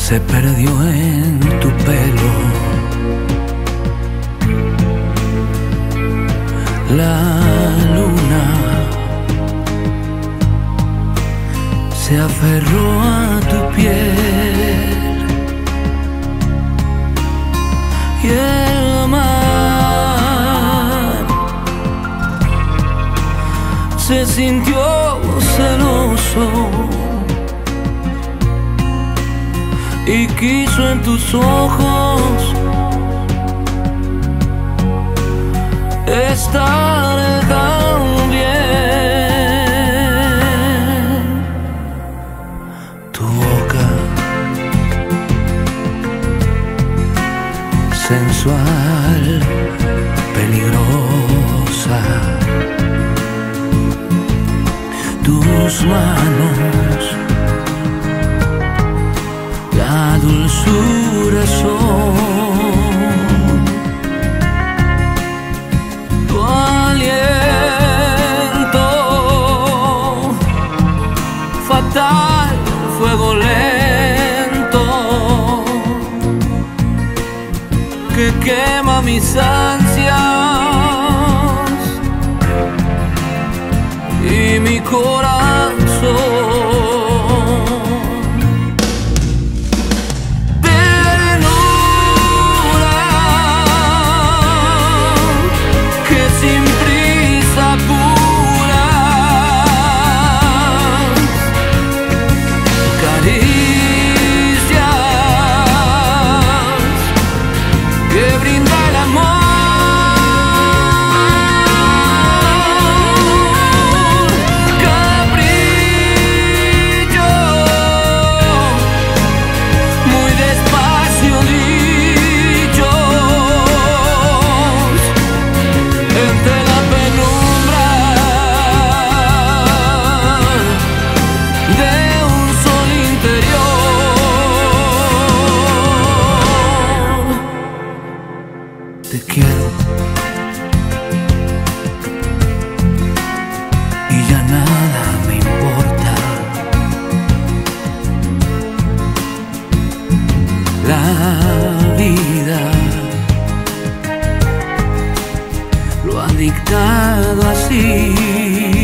se perdió en tu pelo. La luna se aferró a tu piel y el mar se sintió celoso y quiso en tus ojos estar también. Tu boca sensual, peligrosa, tus manos, la dulzura son, tu aliento fatal, fuego lento que quema mis ansias y mi corazón. Te quiero y ya nada me importa. La vida lo ha dictado así.